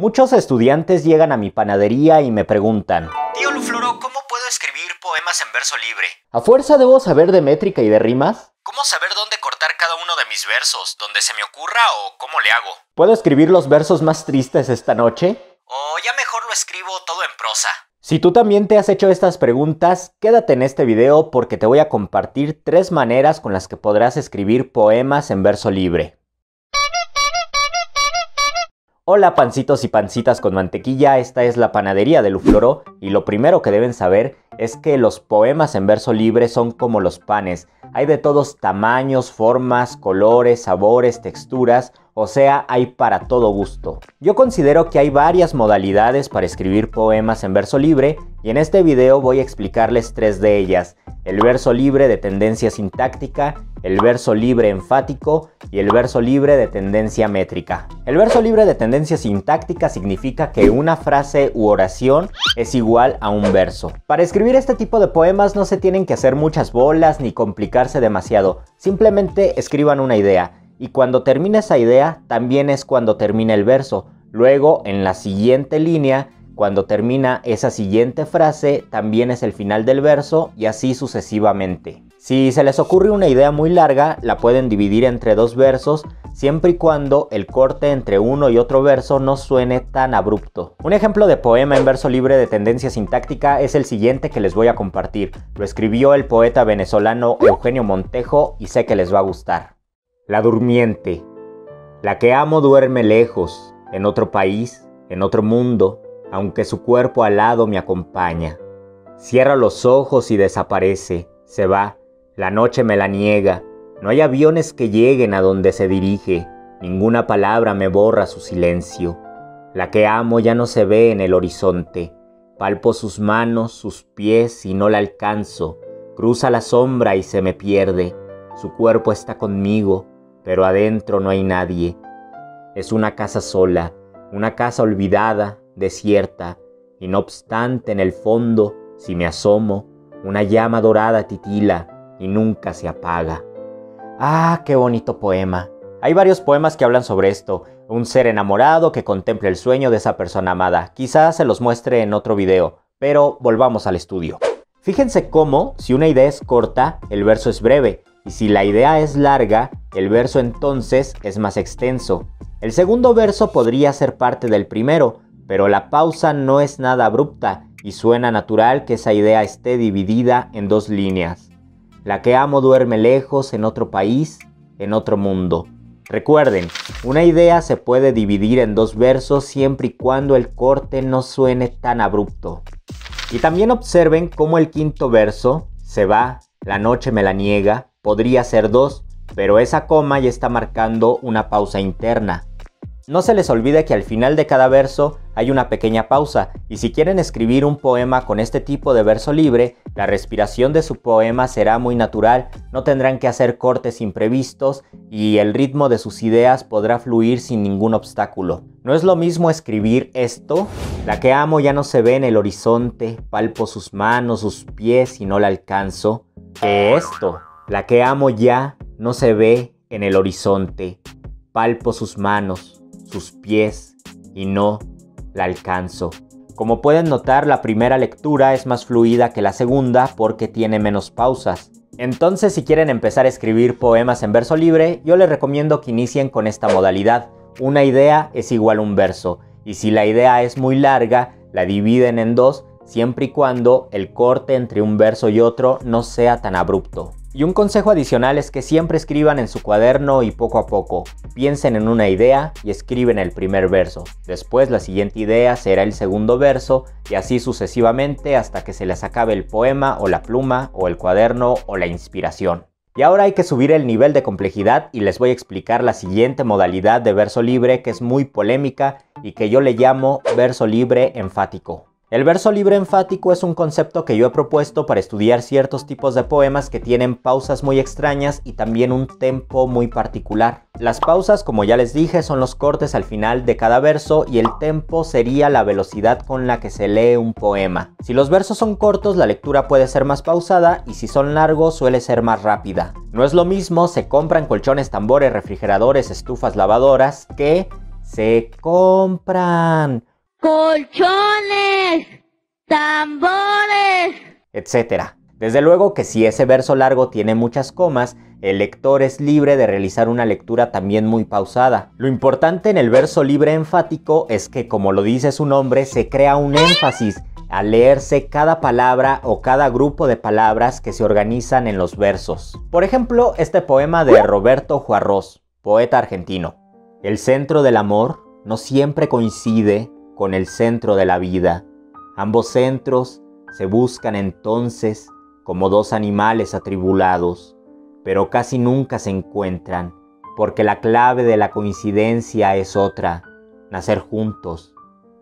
Muchos estudiantes llegan a mi panadería y me preguntan: Tío Lufloro, ¿cómo puedo escribir poemas en verso libre? ¿A fuerza debo saber de métrica y de rimas? ¿Cómo saber dónde cortar cada uno de mis versos? ¿Dónde se me ocurra o cómo le hago? ¿Puedo escribir los versos más tristes esta noche? O ya mejor lo escribo todo en prosa. Si tú también te has hecho estas preguntas, quédate en este video porque te voy a compartir 3 maneras con las que podrás escribir poemas en verso libre. Hola pancitos y pancitas con mantequilla, esta es la panadería de Lufloro y lo primero que deben saber es que los poemas en verso libre son como los panes. Hay de todos tamaños, formas, colores, sabores, texturas, o sea, hay para todo gusto. Yo considero que hay varias modalidades para escribir poemas en verso libre y en este video voy a explicarles 3 de ellas: el verso libre de tendencia sintáctica, el verso libre enfático y el verso libre de tendencia métrica. El verso libre de tendencia sintáctica significa que una frase u oración es igual a un verso. Para escribir este tipo de poemas no se tienen que hacer muchas bolas ni complicarse demasiado, simplemente escriban una idea. Y cuando termine esa idea, también es cuando termina el verso. Luego, en la siguiente línea, cuando termina esa siguiente frase, también es el final del verso y así sucesivamente. Si se les ocurre una idea muy larga, la pueden dividir entre 2 versos, siempre y cuando el corte entre uno y otro verso no suene tan abrupto. Un ejemplo de poema en verso libre de tendencia sintáctica es el siguiente que les voy a compartir. Lo escribió el poeta venezolano Eugenio Montejo y sé que les va a gustar. La durmiente, la que amo duerme lejos, en otro país, en otro mundo, aunque su cuerpo alado me acompaña. Cierra los ojos y desaparece, se va, la noche me la niega, no hay aviones que lleguen a donde se dirige, ninguna palabra me borra su silencio. La que amo ya no se ve en el horizonte, palpo sus manos, sus pies y no la alcanzo, cruza la sombra y se me pierde, su cuerpo está conmigo, pero adentro no hay nadie. Es una casa sola, una casa olvidada, desierta, y no obstante en el fondo, si me asomo, una llama dorada titila y nunca se apaga. ¡Ah, qué bonito poema! Hay varios poemas que hablan sobre esto. Un ser enamorado que contempla el sueño de esa persona amada. Quizás se los muestre en otro video, pero volvamos al estudio. Fíjense cómo, si una idea es corta, el verso es breve. Y si la idea es larga, el verso entonces es más extenso. El segundo verso podría ser parte del primero, pero la pausa no es nada abrupta y suena natural que esa idea esté dividida en 2 líneas. La que amo duerme lejos, en otro país, en otro mundo. Recuerden, una idea se puede dividir en 2 versos siempre y cuando el corte no suene tan abrupto. Y también observen cómo el quinto verso, se va, la noche me la niega, podría ser 2, pero esa coma ya está marcando una pausa interna. No se les olvide que al final de cada verso hay una pequeña pausa, y si quieren escribir un poema con este tipo de verso libre, la respiración de su poema será muy natural, no tendrán que hacer cortes imprevistos y el ritmo de sus ideas podrá fluir sin ningún obstáculo. No es lo mismo escribir esto: la que amo ya no se ve en el horizonte, palpo sus manos, sus pies y no la alcanzo, que esto: la que amo ya no se ve en el horizonte, palpo sus manos, sus pies y no la alcanzo. Como pueden notar, la primera lectura es más fluida que la segunda porque tiene menos pausas. Entonces, si quieren empezar a escribir poemas en verso libre, yo les recomiendo que inicien con esta modalidad. Una idea es igual a un verso, y si la idea es muy larga, la dividen en 2, siempre y cuando el corte entre un verso y otro no sea tan abrupto. Y un consejo adicional es que siempre escriban en su cuaderno y poco a poco. Piensen en una idea y escriben el primer verso. Después la siguiente idea será el segundo verso y así sucesivamente hasta que se les acabe el poema o la pluma o el cuaderno o la inspiración. Y ahora hay que subir el nivel de complejidad y les voy a explicar la siguiente modalidad de verso libre que es muy polémica y que yo le llamo verso libre enfático. El verso libre enfático es un concepto que yo he propuesto para estudiar ciertos tipos de poemas que tienen pausas muy extrañas y también un tempo muy particular. Las pausas, como ya les dije, son los cortes al final de cada verso y el tempo sería la velocidad con la que se lee un poema. Si los versos son cortos, la lectura puede ser más pausada y si son largos suele ser más rápida. No es lo mismo se compran colchones, tambores, refrigeradores, estufas, lavadoras que se compran colchones, tambores, etc. Desde luego que si ese verso largo tiene muchas comas, el lector es libre de realizar una lectura también muy pausada. Lo importante en el verso libre enfático es que, como lo dice su nombre, se crea un énfasis al leerse cada palabra o cada grupo de palabras que se organizan en los versos. Por ejemplo, este poema de Roberto Juarros, poeta argentino. El centro del amor no siempre coincide con el centro de la vida. Ambos centros se buscan entonces como dos animales atribulados, pero casi nunca se encuentran, porque la clave de la coincidencia es otra: nacer juntos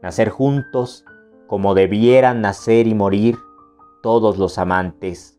como debieran nacer y morir todos los amantes.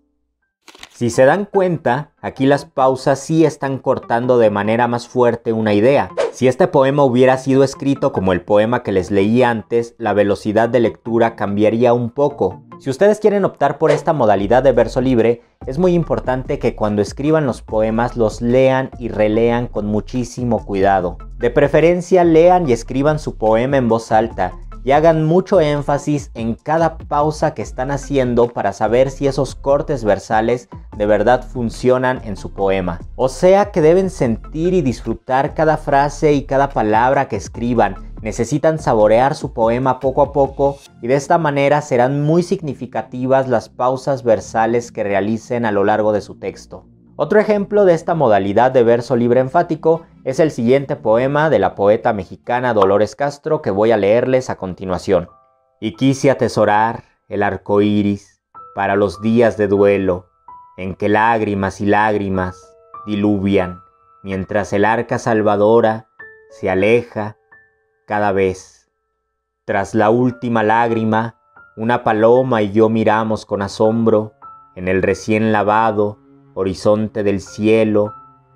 Si se dan cuenta, aquí las pausas sí están cortando de manera más fuerte una idea. Si este poema hubiera sido escrito como el poema que les leí antes, la velocidad de lectura cambiaría un poco. Si ustedes quieren optar por esta modalidad de verso libre, es muy importante que cuando escriban los poemas los lean y relean con muchísimo cuidado. De preferencia, lean y escriban su poema en voz alta y hagan mucho énfasis en cada pausa que están haciendo para saber si esos cortes versales de verdad funcionan en su poema. O sea que deben sentir y disfrutar cada frase y cada palabra que escriban. Necesitan saborear su poema poco a poco y de esta manera serán muy significativas las pausas versales que realicen a lo largo de su texto. Otro ejemplo de esta modalidad de verso libre enfático es el siguiente poema de la poeta mexicana Dolores Castro que voy a leerles a continuación. Y quise atesorar el arco iris para los días de duelo, en que lágrimas y lágrimas diluvian, mientras el arca salvadora se aleja cada vez. Tras la última lágrima, una paloma y yo miramos con asombro en el recién lavado horizonte del cielo,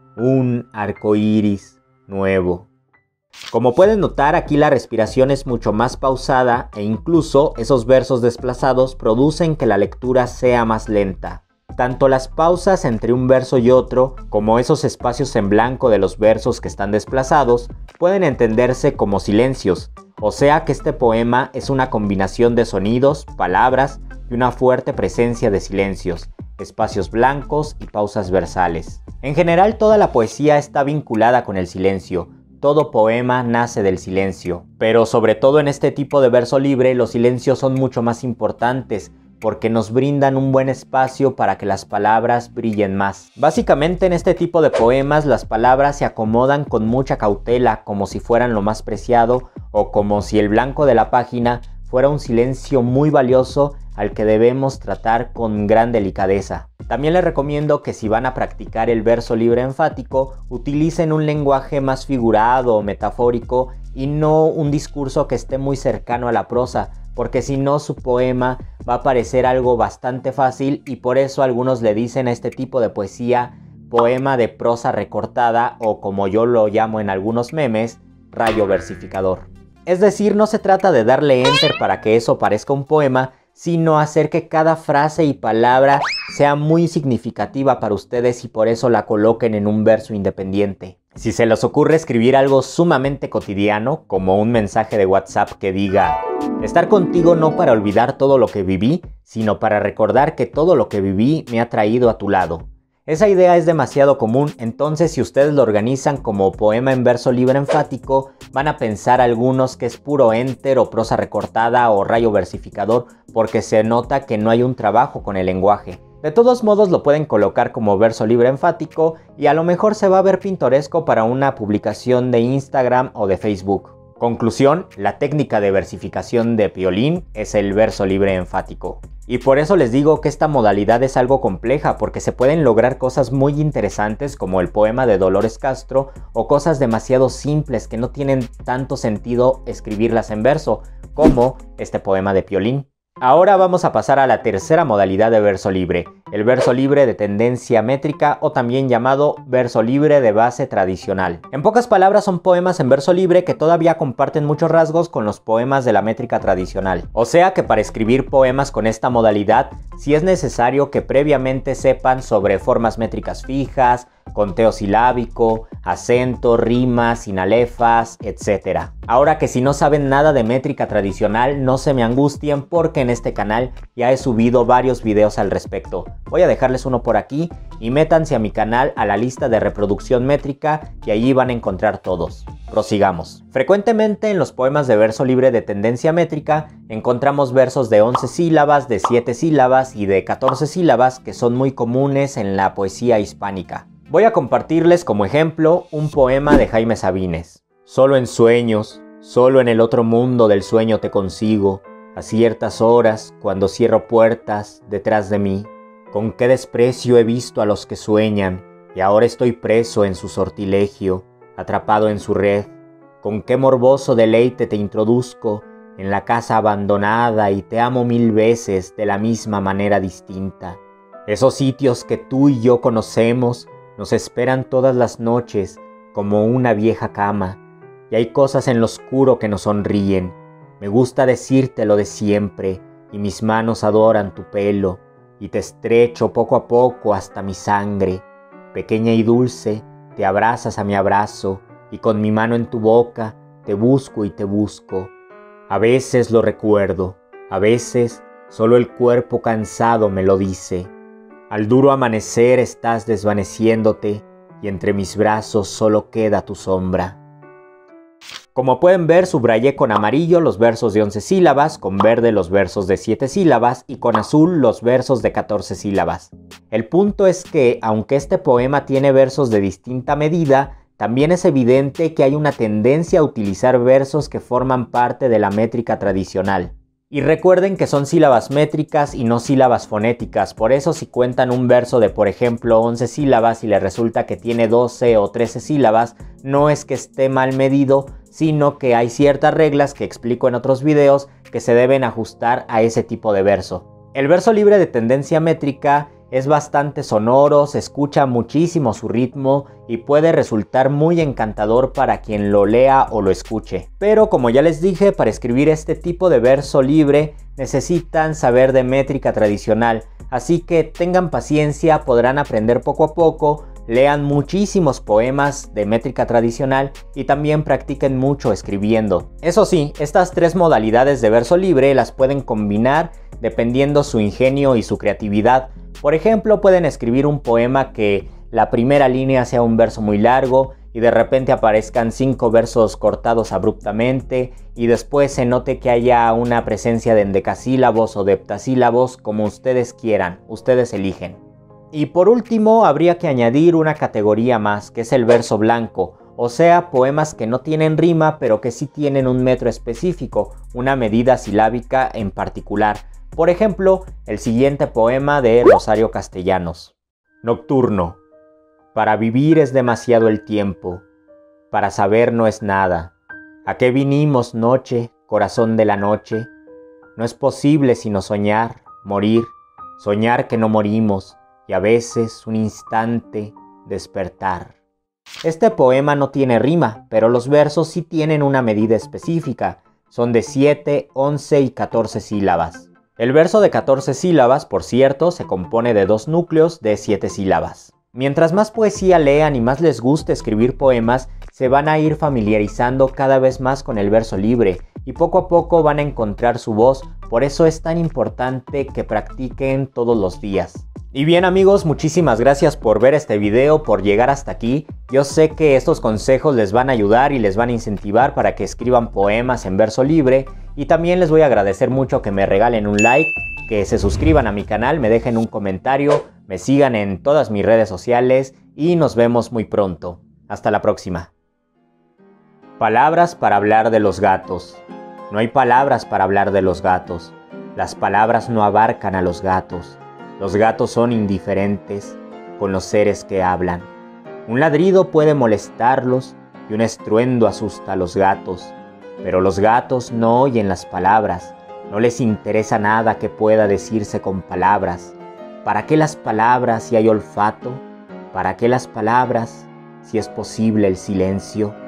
un arco iris nuevo. Como pueden notar, aquí la respiración es mucho más pausada e incluso esos versos desplazados producen que la lectura sea más lenta. Tanto las pausas entre un verso y otro, como esos espacios en blanco de los versos que están desplazados, pueden entenderse como silencios, o sea que este poema es una combinación de sonidos, palabras y una fuerte presencia de silencios, espacios blancos y pausas versales. En general, toda la poesía está vinculada con el silencio. Todo poema nace del silencio, pero sobre todo en este tipo de verso libre, los silencios son mucho más importantes porque nos brindan un buen espacio para que las palabras brillen más. Básicamente en este tipo de poemas las palabras se acomodan con mucha cautela, como si fueran lo más preciado o como si el blanco de la página fuera un silencio muy valioso al que debemos tratar con gran delicadeza. También les recomiendo que si van a practicar el verso libre enfático, utilicen un lenguaje más figurado o metafórico y no un discurso que esté muy cercano a la prosa, porque si no su poema va a parecer algo bastante fácil y por eso algunos le dicen a este tipo de poesía poema de prosa recortada o, como yo lo llamo en algunos memes, rayo versificador. Es decir, no se trata de darle enter para que eso parezca un poema, sino hacer que cada frase y palabra sea muy significativa para ustedes y por eso la coloquen en un verso independiente. Si se les ocurre escribir algo sumamente cotidiano, como un mensaje de WhatsApp que diga: estar contigo no para olvidar todo lo que viví, sino para recordar que todo lo que viví me ha traído a tu lado. Esa idea es demasiado común, entonces si ustedes lo organizan como poema en verso libre enfático, van a pensar algunos que es puro enter o prosa recortada o rayo versificador, porque se nota que no hay un trabajo con el lenguaje. De todos modos lo pueden colocar como verso libre enfático y a lo mejor se va a ver pintoresco para una publicación de Instagram o de Facebook. Conclusión, la técnica de versificación de Piolín es el verso libre enfático. Y por eso les digo que esta modalidad es algo compleja, porque se pueden lograr cosas muy interesantes como el poema de Dolores Castro o cosas demasiado simples que no tienen tanto sentido escribirlas en verso, como este poema de Piolín. Ahora vamos a pasar a la tercera modalidad de verso libre, el verso libre de tendencia métrica o también llamado verso libre de base tradicional. En pocas palabras, son poemas en verso libre que todavía comparten muchos rasgos con los poemas de la métrica tradicional. O sea que para escribir poemas con esta modalidad, sí es necesario que previamente sepan sobre formas métricas fijas, conteo silábico, acento, rimas, sinalefas, etc. Ahora que si no saben nada de métrica tradicional, no se me angustien porque en este canal ya he subido varios videos al respecto. Voy a dejarles uno por aquí y métanse a mi canal a la lista de reproducción métrica y allí van a encontrar todos. Prosigamos. Frecuentemente en los poemas de verso libre de tendencia métrica encontramos versos de 11 sílabas, de 7 sílabas y de 14 sílabas que son muy comunes en la poesía hispánica. Voy a compartirles como ejemplo un poema de Jaime Sabines. Solo en sueños, solo en el otro mundo del sueño te consigo, a ciertas horas, cuando cierro puertas detrás de mí. Con qué desprecio he visto a los que sueñan, y ahora estoy preso en su sortilegio, atrapado en su red. Con qué morboso deleite te introduzco en la casa abandonada y te amo 1000 veces de la misma manera distinta. Esos sitios que tú y yo conocemos nos esperan todas las noches como una vieja cama, y hay cosas en lo oscuro que nos sonríen. Me gusta decirte lo de siempre, y mis manos adoran tu pelo, y te estrecho poco a poco hasta mi sangre. Pequeña y dulce, te abrazas a mi abrazo, y con mi mano en tu boca te busco y te busco. A veces lo recuerdo, a veces solo el cuerpo cansado me lo dice. Al duro amanecer estás desvaneciéndote, y entre mis brazos solo queda tu sombra. Como pueden ver, subrayé con amarillo los versos de 11 sílabas, con verde los versos de 7 sílabas y con azul los versos de 14 sílabas. El punto es que, aunque este poema tiene versos de distinta medida, también es evidente que hay una tendencia a utilizar versos que forman parte de la métrica tradicional. Y recuerden que son sílabas métricas y no sílabas fonéticas, por eso si cuentan un verso de por ejemplo 11 sílabas y les resulta que tiene 12 o 13 sílabas, no es que esté mal medido, sino que hay ciertas reglas que explico en otros videos que se deben ajustar a ese tipo de verso. El verso libre de tendencia métrica es bastante sonoro, se escucha muchísimo su ritmo y puede resultar muy encantador para quien lo lea o lo escuche. Pero como ya les dije, para escribir este tipo de verso libre necesitan saber de métrica tradicional, así que tengan paciencia, podrán aprender poco a poco, lean muchísimos poemas de métrica tradicional y también practiquen mucho escribiendo. Eso sí, estas tres modalidades de verso libre las pueden combinar dependiendo su ingenio y su creatividad. Por ejemplo, pueden escribir un poema que la primera línea sea un verso muy largo y de repente aparezcan 5 versos cortados abruptamente y después se note que haya una presencia de endecasílabos o de heptasílabos, como ustedes quieran, ustedes eligen. Y por último, habría que añadir una categoría más, que es el verso blanco, o sea, poemas que no tienen rima pero que sí tienen un metro específico, una medida silábica en particular. Por ejemplo, el siguiente poema de Rosario Castellanos. Nocturno. Para vivir es demasiado el tiempo, para saber no es nada. ¿A qué vinimos, noche, corazón de la noche? No es posible sino soñar, morir, soñar que no morimos, y a veces un instante despertar. Este poema no tiene rima, pero los versos sí tienen una medida específica. Son de 7, 11 y 14 sílabas. El verso de 14 sílabas, por cierto, se compone de 2 núcleos de 7 sílabas. Mientras más poesía lean y más les guste escribir poemas, se van a ir familiarizando cada vez más con el verso libre y poco a poco van a encontrar su voz, por eso es tan importante que practiquen todos los días. Y bien amigos, muchísimas gracias por ver este video, por llegar hasta aquí. Yo sé que estos consejos les van a ayudar y les van a incentivar para que escriban poemas en verso libre. Y también les voy a agradecer mucho que me regalen un like, que se suscriban a mi canal, me dejen un comentario, me sigan en todas mis redes sociales y nos vemos muy pronto. Hasta la próxima. Palabras para hablar de los gatos. No hay palabras para hablar de los gatos. Las palabras no abarcan a los gatos. Los gatos son indiferentes con los seres que hablan. Un ladrido puede molestarlos y un estruendo asusta a los gatos. Pero los gatos no oyen las palabras, no les interesa nada que pueda decirse con palabras. ¿Para qué las palabras si hay olfato? ¿Para qué las palabras si es posible el silencio?